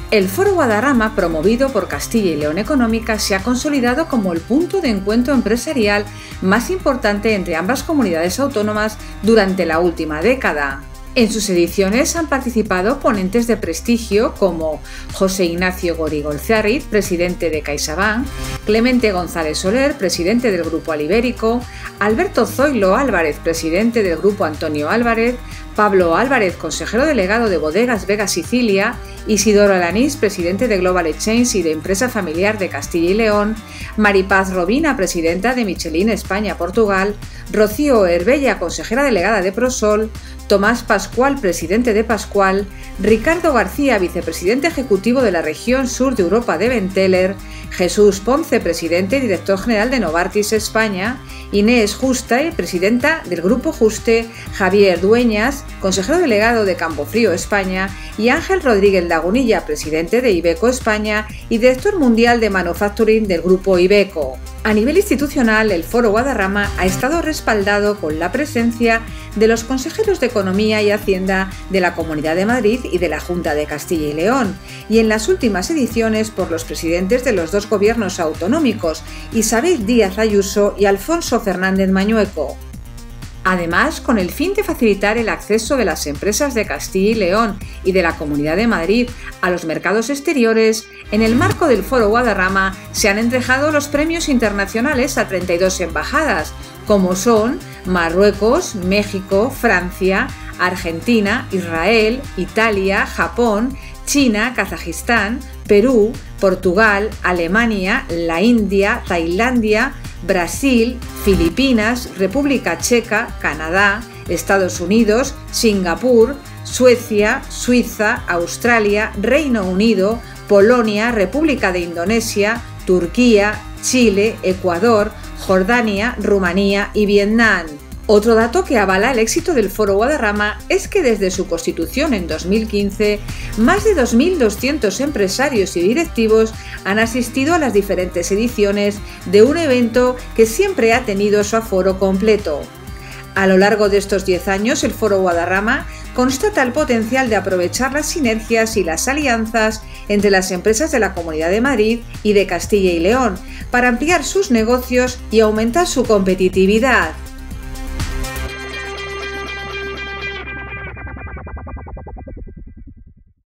El Foro Guadarrama, promovido por Castilla y León Económica, se ha consolidado como el punto de encuentro empresarial más importante entre ambas comunidades autónomas durante la última década. En sus ediciones han participado ponentes de prestigio como José Ignacio Gorigolzarriz, presidente de CaixaBank, Clemente González Soler, presidente del Grupo Alibérico, Alberto Zoilo Álvarez, presidente del Grupo Antonio Álvarez, Pablo Álvarez, consejero delegado de Bodegas Vega Sicilia, Isidoro Alanís, presidente de Global Exchange y de Empresa Familiar de Castilla y León, Maripaz Robina, presidenta de Michelin España-Portugal, Rocío Herbella, consejera delegada de Prosol, Tomás Pascual, presidente de Pascual, Ricardo García, vicepresidente ejecutivo de la región sur de Europa de Benteler, Jesús Ponce, presidente y director general de Novartis España, Inés Juste, presidenta del Grupo Juste, Javier Dueñas, consejero delegado de Campofrío España, y Ángel Rodríguez Lagunilla, presidente de Ibeco España y director mundial de Manufacturing del Grupo Ibeco. A nivel institucional, el Foro Guadarrama ha estado respaldado con la presencia de los consejeros de Economía y Hacienda de la Comunidad de Madrid y de la Junta de Castilla y León, y en las últimas ediciones por los presidentes de los dos gobiernos autonómicos, Isabel Díaz Ayuso y Alfonso Fernández Mañueco. Además, con el fin de facilitar el acceso de las empresas de Castilla y León y de la Comunidad de Madrid a los mercados exteriores, en el marco del Foro Guadarrama se han entregado los premios internacionales a 32 embajadas, como son Marruecos, México, Francia, Argentina, Israel, Italia, Japón, China, Kazajistán, Perú, Portugal, Alemania, la India, Tailandia, Brasil, Filipinas, República Checa, Canadá, Estados Unidos, Singapur, Suecia, Suiza, Australia, Reino Unido, Polonia, República de Indonesia, Turquía, Chile, Ecuador, Jordania, Rumanía y Vietnam. Otro dato que avala el éxito del Foro Guadarrama es que desde su constitución en 2015, más de 2.200 empresarios y directivos han asistido a las diferentes ediciones de un evento que siempre ha tenido su aforo completo. A lo largo de estos 10 años, el Foro Guadarrama constata el potencial de aprovechar las sinergias y las alianzas entre las empresas de la Comunidad de Madrid y de Castilla y León para ampliar sus negocios y aumentar su competitividad.